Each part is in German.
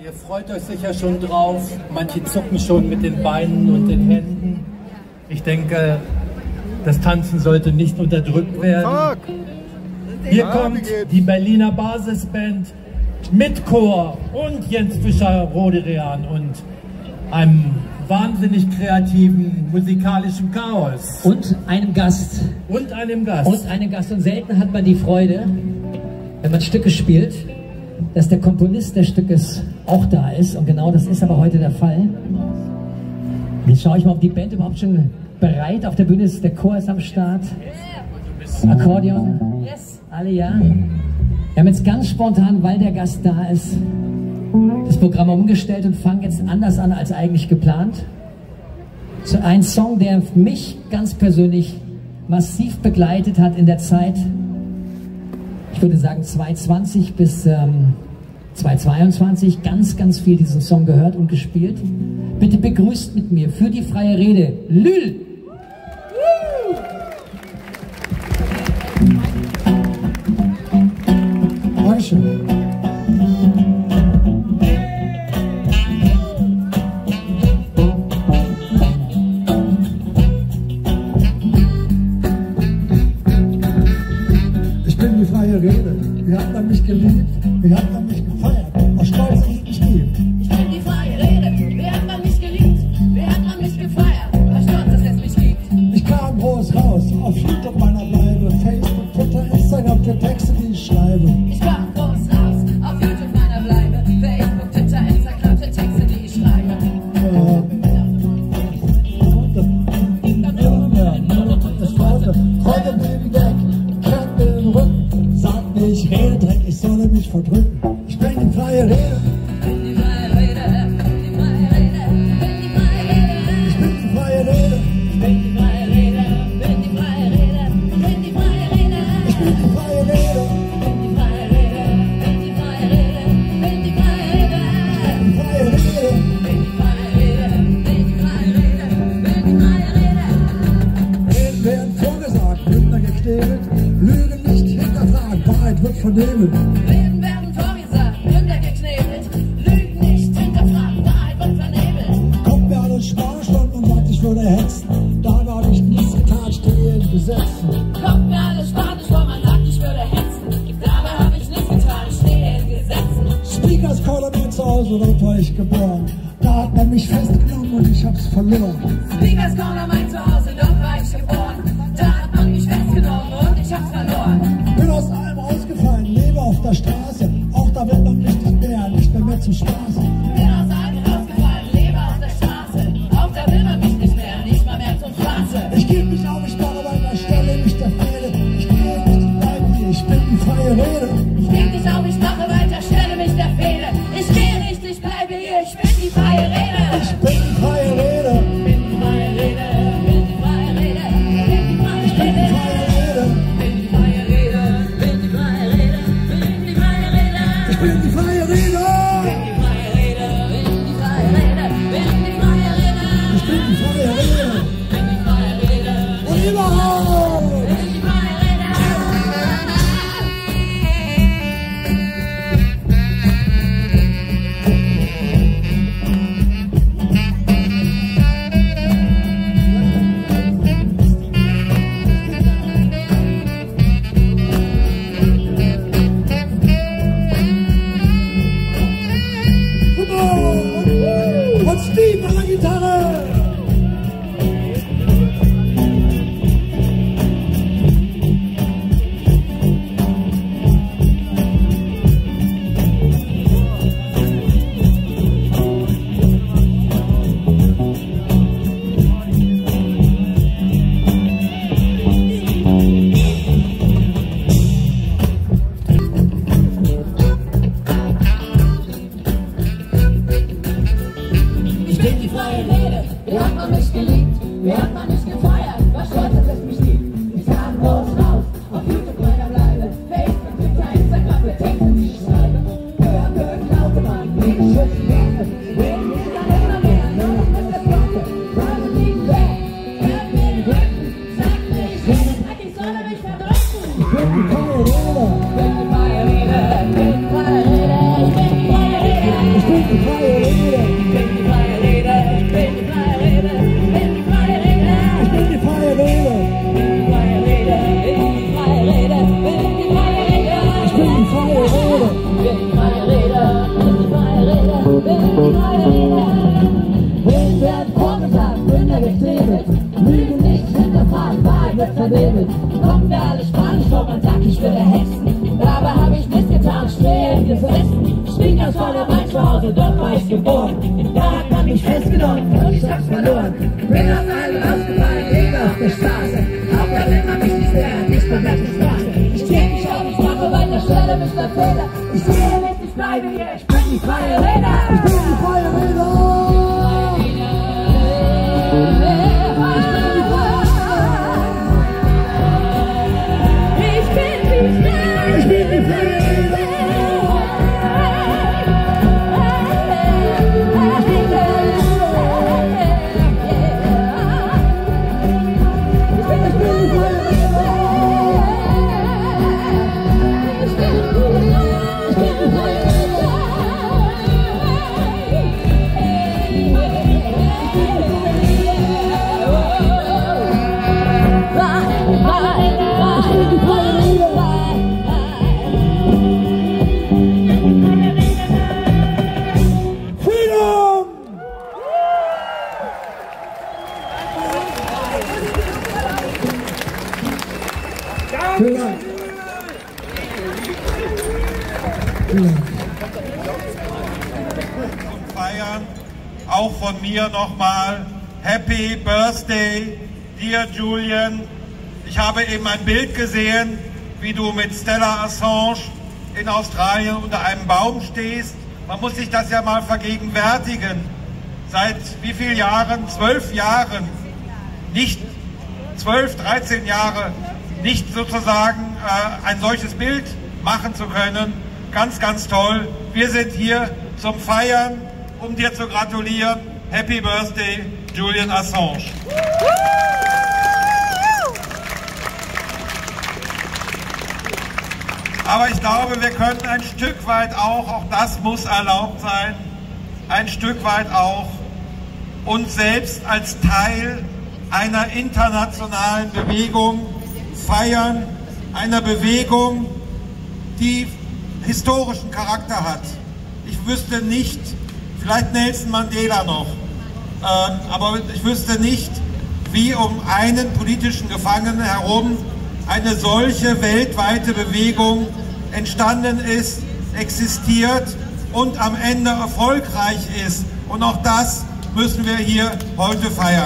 Ihr freut euch sicher schon drauf. Manche zucken schon mit den Beinen und den Händen. Ich denke, das Tanzen sollte nicht unterdrückt werden. Hier kommt die Berliner Basisband mit Chor und Jens Fischer-Roderian und einem wahnsinnig kreativen musikalischen Chaos. Und einem Gast. Und einem Gast. Und einem Gast. Und selten hat man die Freude, wenn man Stücke spielt, dass der Komponist des Stückes auch da ist. Und genau das ist aber heute der Fall. Jetzt schaue ich mal, ob die Band überhaupt schon bereit auf der Bühne ist. Der Chor ist am Start. Akkordeon. Alle ja. Wir haben jetzt ganz spontan, weil der Gast da ist, das Programm umgestellt und fangen jetzt anders an als eigentlich geplant. So ein Song, der mich ganz persönlich massiv begleitet hat in der Zeit, ich würde sagen 2020 bis 2022, ganz viel diesen Song gehört und gespielt. Bitte begrüßt mit mir für die freie Rede Lül! Dankeschön. Ich bin die freie Rede. Ihr habt an mich geliebt, ihr habt an mich gefeiert. Aus Stolz liegt mich lieb. Ich bin die freie Rede. Wer hat an mich geliebt? Wer hat an mich gefeiert? Aus Stolz, dass es mich gibt. Ich kam groß raus, auf YouTube meiner Bleibe. Facebook, Twitter, Instagram für Texte, die ich schreibe. Ich kam groß raus, auf YouTube meiner Bleibe. Facebook, Twitter, Instagram für Texte, die ich schreibe. Freunde blieben weg, kennen den Rücken. Sagt mir, ich rede Dreck, ich solle mich verdrücken. Ich bin die freie Rede. Ich bin die freie Rede. Ich bin die freie Rede. Ich bin die freie Rede. Ich bin die freie Rede. Ich bin die freie Rede. Ich bin die freie Rede. Ich bin die freie Rede. Ich bin die freie Rede. Ich bin die freie Rede. Ich bin die freie Rede. Ich bin die freie Rede. Ich bin die freie Rede. Ich bin die freie Rede. Reden werden vorgesagt, Lügner geknebelt, Lügen nicht hinterfragen, Wahrheit wird vernehmen. Reden werden vorgesagt, Gründer geknebelt, Lügen nicht hinterfragen, Wahrheit wird vernebelt. Kommt mir alles Sparstunden und sagt, ich würde hetzen. Da habe ich nichts getan, stehe in Gesetzen. Kommt mir alles Spanisch vor, man sagt, ich würde hetzen. Dabei habe ich nichts getan, ich stehe in Gesetzen. Speakers callen mir zu Hause, dort war ich geboren. Da hat man mich festgenommen und ich hab's verloren. Speakers Corner, mein Zuhause, dort war ich geboren. Da hat man mich festgenommen und ich hab's verloren. Bin aus allem rausgefallen, lebe auf der Straße. Auch da wird man mich nicht mehr zum Spaß. Bin aus allem rausgefallen, lebe auf der Straße. Auch da will man mich nicht mehr zum Spaße. Ich geb mich auf, ich mache weiter, stelle mich der Fehde. Ich gehe nicht, ich bleibe hier, ich bin die freie Rede. Ich geb nicht auf, ich mache weiter, stelle mich der Fehde. Ich gehe nicht, ich bleibe hier, ich bin die freie Rede. Ich bin die freie Rede. Ich bin die freie Rede. Ich bin die freie Rede. Ich bin die freie Ich bin die Rede. freie Rede. Ich bin die freie Rede. Ich bin die freie Rede. Ich bin die freie Rede. Ich bin die freie Rede. Ich bin die freie Rede. Kommen wir alle Spanisch, wo man sagt, ich würde Hessen. Dabei habe ich missgetan, schwer gefressen. Stinkers war der mein Zuhause, dort war ich geboren. Da hat man mich festgenommen und ich hab's verloren. Bin auf einmal ausgefallen, lebe auf der Straße. Auch wenn man mich nicht mehr, nicht mehr auf der Straße. Ich steh mich auf, ich mache weiter, stelle mich der Fehler. Ich sehe nicht, ich bleibe hier, ich bin die freie Rede. Ich bin die freie Rede. Feiern, auch von mir nochmal Happy Birthday, dear Julian. Ich habe eben ein Bild gesehen, wie du mit Stella Assange in Australien unter einem Baum stehst. Man muss sich das ja mal vergegenwärtigen. Seit wie vielen Jahren? 12 Jahren, nicht 12, 13 Jahre, nicht sozusagen ein solches Bild machen zu können. Ganz, ganz toll. Wir sind hier zum Feiern, um dir zu gratulieren. Happy Birthday, Julian Assange. Aber ich glaube, wir können ein Stück weit auch das muss erlaubt sein, ein Stück weit auch uns selbst als Teil einer internationalen Bewegung feiern, einer Bewegung, die historischen Charakter hat. Ich wüsste nicht, vielleicht Nelson Mandela noch, aber ich wüsste nicht, wie um einen politischen Gefangenen herum eine solche weltweite Bewegung entstanden ist, existiert und am Ende erfolgreich ist. Und auch das müssen wir hier heute feiern.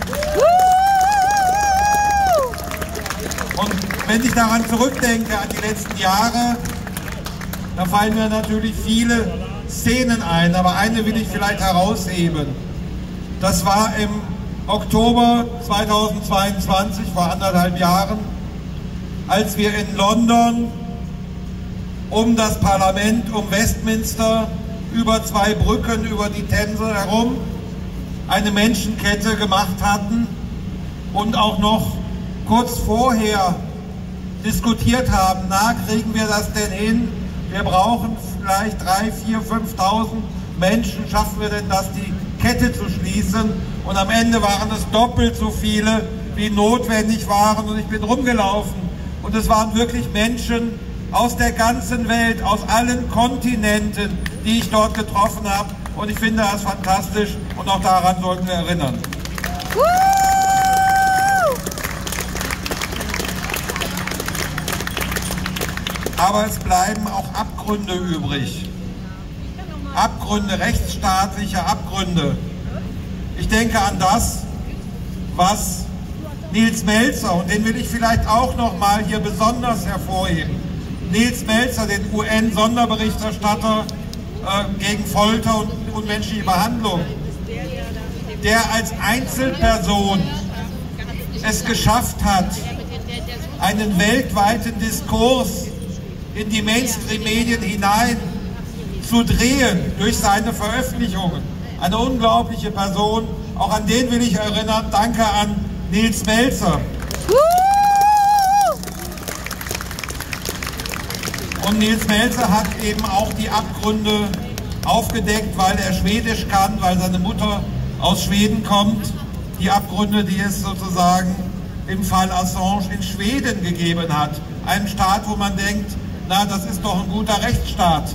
Und wenn ich daran zurückdenke, an die letzten Jahre, da fallen mir natürlich viele Szenen ein, aber eine will ich vielleicht herausheben. Das war im Oktober 2022, vor 1,5 Jahren, als wir in London um das Parlament, um Westminster, über 2 Brücken über die Themse herum eine Menschenkette gemacht hatten und auch noch kurz vorher diskutiert haben, na, kriegen wir das denn hin? Wir brauchen vielleicht 3.000, 4.000, 5.000 Menschen, schaffen wir denn das, die Kette zu schließen? Und am Ende waren es doppelt so viele, wie notwendig waren, und ich bin rumgelaufen. Und es waren wirklich Menschen aus der ganzen Welt, aus allen Kontinenten, die ich dort getroffen habe. Und ich finde das fantastisch und auch daran sollten wir erinnern. Aber es bleiben auch Abgründe übrig. Abgründe, rechtsstaatliche Abgründe. Ich denke an das, was Nils Melzer, und den will ich vielleicht auch noch mal hier besonders hervorheben, Nils Melzer, den UN-Sonderberichterstatter gegen Folter und unmenschliche Behandlung, der als Einzelperson es geschafft hat, einen weltweiten Diskurs in die Mainstream-Medien hinein zu drehen durch seine Veröffentlichungen. Eine unglaubliche Person, auch an den will ich erinnern. Danke an Nils Melzer. Und Nils Melzer hat eben auch die Abgründe aufgedeckt, weil er Schwedisch kann, weil seine Mutter aus Schweden kommt. Die Abgründe, die es sozusagen im Fall Assange in Schweden gegeben hat. Ein Staat, wo man denkt, na, das ist doch ein guter Rechtsstaat.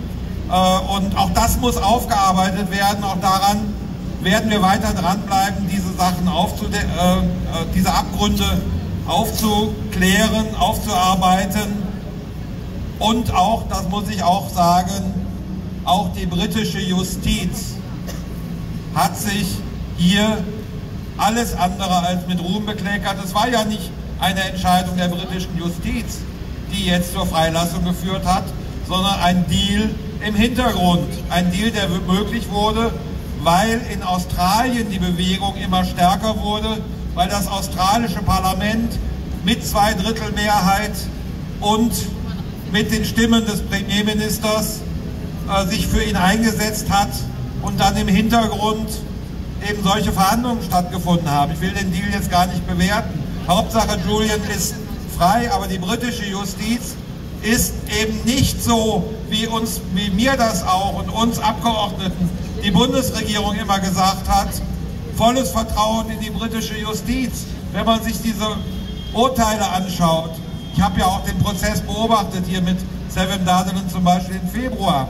Und auch das muss aufgearbeitet werden. Auch daran werden wir weiter dranbleiben, diese Sachen diese Abgründe aufzuklären, aufzuarbeiten. Und auch, das muss ich auch sagen, auch die britische Justiz hat sich hier alles andere als mit Ruhm bekleckert. Es war ja nicht eine Entscheidung der britischen Justiz, die jetzt zur Freilassung geführt hat, sondern ein Deal im Hintergrund. Ein Deal, der möglich wurde, weil in Australien die Bewegung immer stärker wurde, weil das australische Parlament mit 2/3 Mehrheit und mit den Stimmen des Premierministers sich für ihn eingesetzt hat und dann im Hintergrund eben solche Verhandlungen stattgefunden haben. Ich will den Deal jetzt gar nicht bewerten. Hauptsache Julian ist frei, aber die britische Justiz ist eben nicht so, wie mir das auch und uns Abgeordneten die Bundesregierung immer gesagt hat, volles Vertrauen in die britische Justiz. Wenn man sich diese Urteile anschaut, ich habe ja auch den Prozess beobachtet, hier mit Sevim Dağdelen zum Beispiel im Februar,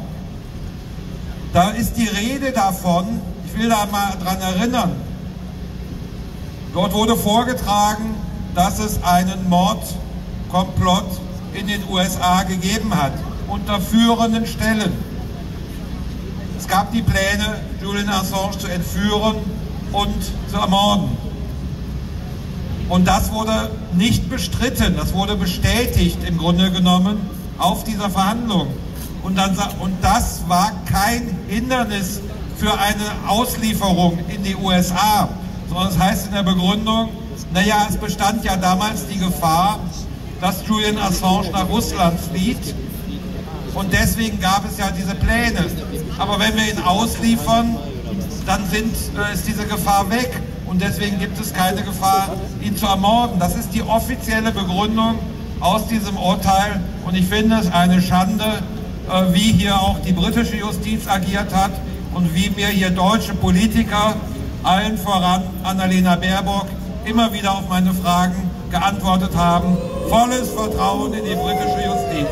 da ist die Rede davon, ich will da mal dran erinnern, dort wurde vorgetragen, dass es einen Mordkomplott in den USA gegeben hat, unter führenden Stellen. Es gab die Pläne, Julian Assange zu entführen und zu ermorden. Und das wurde nicht bestritten, das wurde bestätigt im Grunde genommen auf dieser Verhandlung. Und das war kein Hindernis für eine Auslieferung in die USA, sondern es heißt in der Begründung, naja, es bestand ja damals die Gefahr, dass Julian Assange nach Russland flieht und deswegen gab es ja diese Pläne. Aber wenn wir ihn ausliefern, dann ist diese Gefahr weg und deswegen gibt es keine Gefahr, ihn zu ermorden. Das ist die offizielle Begründung aus diesem Urteil und ich finde es eine Schande, wie hier auch die britische Justiz agiert hat und wie mir hier deutsche Politiker, allen voran Annalena Baerbock, immer wieder auf meine Fragen geantwortet haben. Volles Vertrauen in die britische Justiz.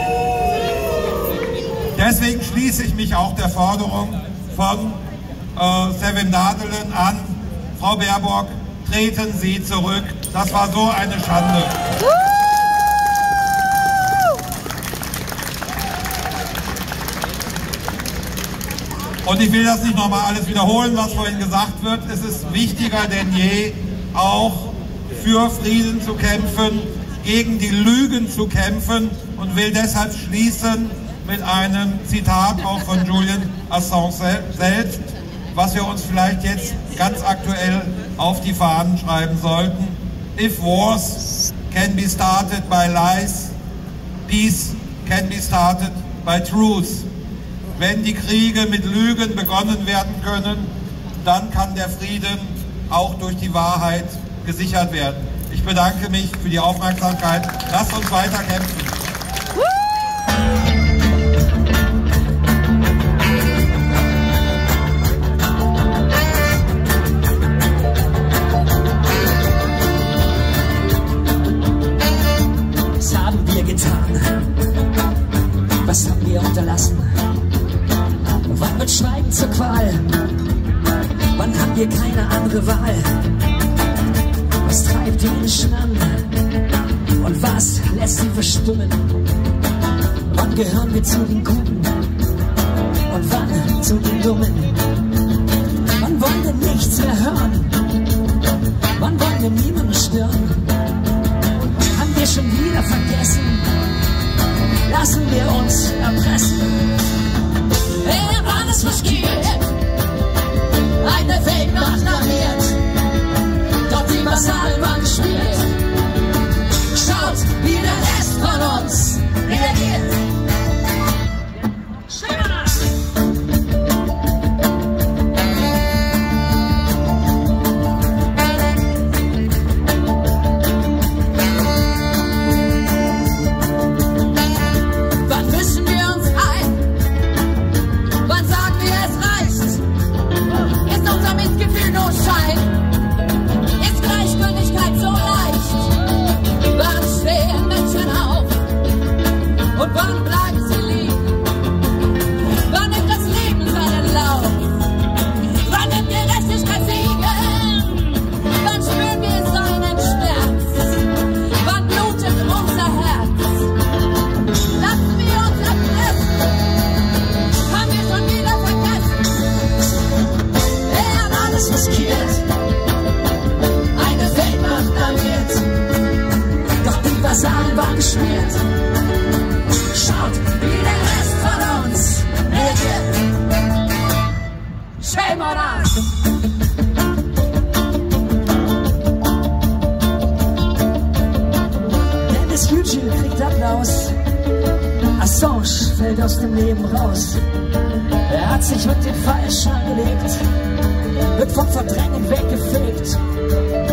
Deswegen schließe ich mich auch der Forderung von Sevim Dağdelen an. Frau Baerbock, treten Sie zurück. Das war so eine Schande. Und ich will das nicht nochmal alles wiederholen, was vorhin gesagt wird. Es ist wichtiger denn je, auch für Frieden zu kämpfen, gegen die Lügen zu kämpfen und will deshalb schließen mit einem Zitat auch von Julian Assange selbst, was wir uns vielleicht jetzt ganz aktuell auf die Fahnen schreiben sollten. If wars can be started by lies, peace can be started by truth. Wenn die Kriege mit Lügen begonnen werden können, dann kann der Frieden auch durch die Wahrheit gesichert werden. Ich bedanke mich für die Aufmerksamkeit. Lasst uns weiter kämpfen. Was haben wir getan? Was haben wir unterlassen? Wann wird Schweigen zur Qual? Wann haben wir keine andere Wahl? Was treibt die Menschen an? Und was lässt sie verstummen? Wann gehören wir zu den Guten? Und wann zu den Dummen? Wann wollen wir nichts mehr hören? Wann wollen wir niemanden stören? Haben wir schon wieder vergessen? Lassen wir uns erpressen? Wir haben alles riskiert, eine Weltmacht agiert, doch die Vasallenband spielt. Schaut, wie der Rest von uns reagiert. Wann mischen wir uns ein nur Schein? Ist Gleichgültigkeit so leicht? Wann stehen Menschen auf? Und wann bleiben sie liegen? Wann nimmt das Leben seinen Lauf? Wann nimmt Gerechtigkeit siegen? Wann spüren wir seinen Schmerz? Wann blutet unser Herz? Lassen wir uns erpressen? Haben wir schon wieder vergessen? Er hat alles riskiert, eine Weltmacht agiert, doch die Vasallen waren geschmiert. Schaut, wie der Rest von uns reagiert. Shame on us! Dennis Yücel kriegt Applaus. Assange fällt aus dem Leben raus. Er hat sich mit den Falschen angelegt, wird vom Verdrängen weggefegt.